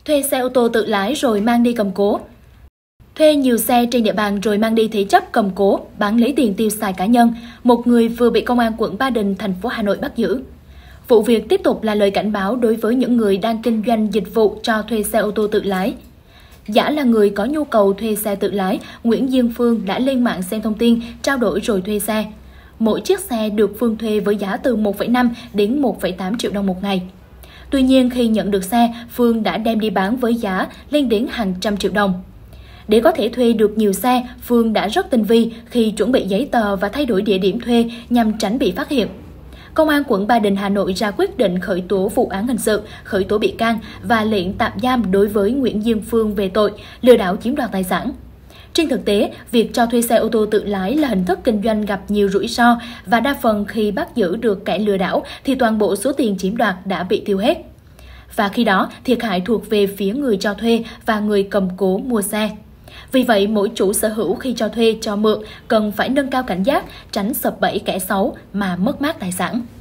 thuê xe ô tô tự lái rồi mang đi cầm cố. Thuê nhiều xe trên địa bàn rồi mang đi thế chấp cầm cố, bán lấy tiền tiêu xài cá nhân. Một người vừa bị Công an quận Ba Đình, thành phố Hà Nội bắt giữ. Vụ việc tiếp tục là lời cảnh báo đối với những người đang kinh doanh dịch vụ cho thuê xe ô tô tự lái. Giả là người có nhu cầu thuê xe tự lái, Nguyễn Diên Phương đã lên mạng xem thông tin, trao đổi rồi thuê xe. Mỗi chiếc xe được Phương thuê với giá từ 1,5 đến 1,8 triệu đồng một ngày. Tuy nhiên, khi nhận được xe, Phương đã đem đi bán với giá lên đến hàng trăm triệu đồng. Để có thể thuê được nhiều xe, Phương đã rất tinh vi khi chuẩn bị giấy tờ và thay đổi địa điểm thuê nhằm tránh bị phát hiện. Công an quận Ba Đình, Hà Nội ra quyết định khởi tố vụ án hình sự, khởi tố bị can và lệnh tạm giam đối với Nguyễn Diên Phương về tội lừa đảo chiếm đoạt tài sản. Trên thực tế, việc cho thuê xe ô tô tự lái là hình thức kinh doanh gặp nhiều rủi ro và đa phần khi bắt giữ được kẻ lừa đảo thì toàn bộ số tiền chiếm đoạt đã bị tiêu hết. Và khi đó, thiệt hại thuộc về phía người cho thuê và người cầm cố mua xe. Vì vậy, mỗi chủ sở hữu khi cho thuê, cho mượn cần phải nâng cao cảnh giác, tránh sập bẫy kẻ xấu mà mất mát tài sản.